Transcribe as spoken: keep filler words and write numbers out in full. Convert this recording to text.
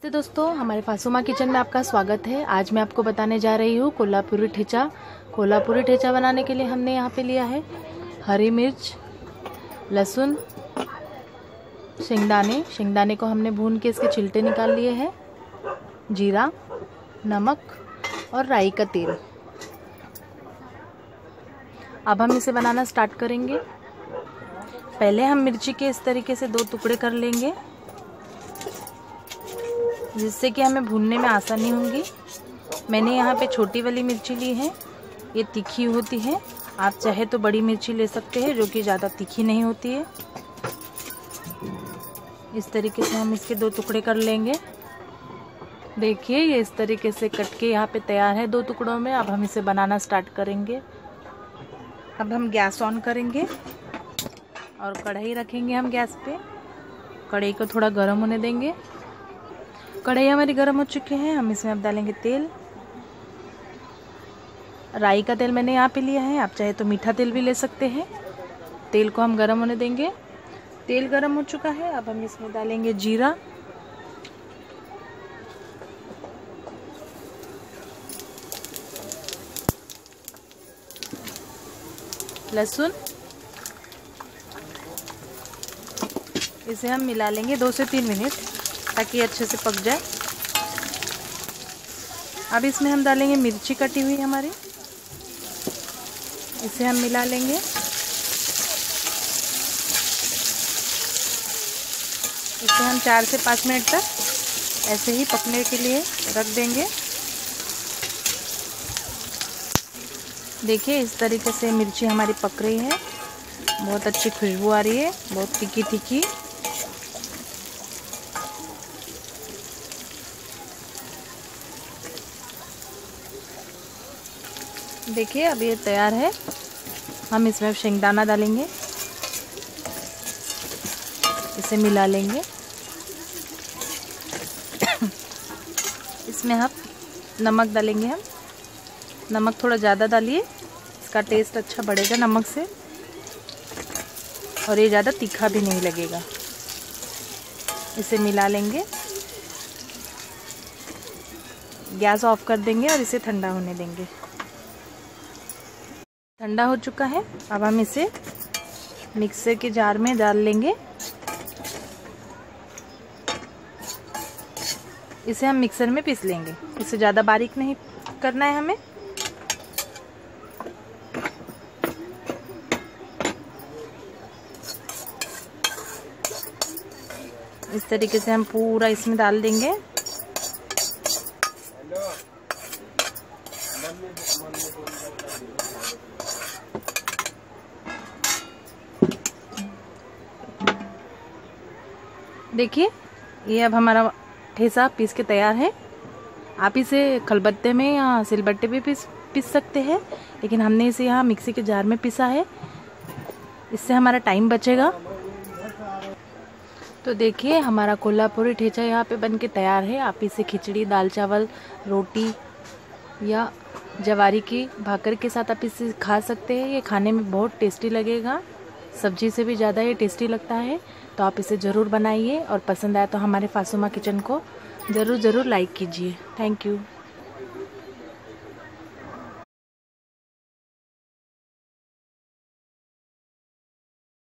तो दोस्तों, हमारे फासुमा किचन में आपका स्वागत है। आज मैं आपको बताने जा रही हूँ कोल्हापुरी ठेचा। कोल्हापुरी ठेचा बनाने के लिए हमने यहाँ पे लिया है हरी मिर्च, लहसुन, शेंगदाने। शेंगदाने को हमने भून के इसके छिलटे निकाल लिए हैं, जीरा, नमक और राई का तेल। अब हम इसे बनाना स्टार्ट करेंगे। पहले हम मिर्ची के इस तरीके से दो टुकड़े कर लेंगे, जिससे कि हमें भूनने में आसानी होगी। मैंने यहाँ पे छोटी वाली मिर्ची ली है, ये तीखी होती है। आप चाहे तो बड़ी मिर्ची ले सकते हैं, जो कि ज़्यादा तीखी नहीं होती है। इस तरीके से हम इसके दो टुकड़े कर लेंगे। देखिए, ये इस तरीके से कट के यहाँ पे तैयार है दो टुकड़ों में। अब हम इसे बनाना स्टार्ट करेंगे। अब हम गैस ऑन करेंगे और कढ़ाई रखेंगे हम गैस पे। कढ़ाई को थोड़ा गर्म होने देंगे। कढ़ाई हमारी गर्म हो चुकी है। हम इसमें अब डालेंगे तेल। राई का तेल मैंने यहाँ पे लिया है, आप चाहे तो मीठा तेल भी ले सकते हैं। तेल को हम गर्म होने देंगे। तेल गर्म हो चुका है। अब हम इसमें डालेंगे जीरा, लहसुन। इसे हम मिला लेंगे दो से तीन मिनट, ताकि अच्छे से पक जाए। अब इसमें हम डालेंगे मिर्ची कटी हुई हमारी, इसे हम मिला लेंगे। इसे हम चार से पाँच मिनट तक ऐसे ही पकने के लिए रख देंगे। देखिए, इस तरीके से मिर्ची हमारी पक रही है। बहुत अच्छी खुशबू आ रही है, बहुत तीखी तीखी। देखिए, अब ये तैयार है। हम इसमें शेंगदाना डालेंगे, इसे मिला लेंगे। इसमें हम नमक डालेंगे। हम नमक थोड़ा ज़्यादा डालिए, इसका टेस्ट अच्छा बढ़ेगा नमक से, और ये ज़्यादा तीखा भी नहीं लगेगा। इसे मिला लेंगे। गैस ऑफ कर देंगे और इसे ठंडा होने देंगे। ठंडा हो चुका है। अब हम इसे मिक्सर के जार में डाल लेंगे। इसे हम मिक्सर में पीस लेंगे। इसे ज़्यादा बारीक नहीं करना है हमें। इस तरीके से हम पूरा इसमें डाल देंगे। देखिए, ये अब हमारा ठेसा पीस के तैयार है। आप इसे खलबत्ते में या सिलबट्टे पे पीस पीस सकते हैं, लेकिन हमने इसे यहाँ मिक्सी के जार में पीसा है। इससे हमारा टाइम बचेगा। तो देखिए, हमारा कोल्हापुरी ठेचा यहाँ पे बन के तैयार है। आप इसे खिचड़ी, दाल चावल, रोटी या जवारी की भाकर के साथ आप इसे खा सकते हैं। ये खाने में बहुत टेस्टी लगेगा, सब्जी से भी ज़्यादा ये टेस्टी लगता है। तो आप इसे ज़रूर बनाइए, और पसंद आए तो हमारे फासुमा किचन को ज़रूर ज़रूर लाइक कीजिए। Thank you.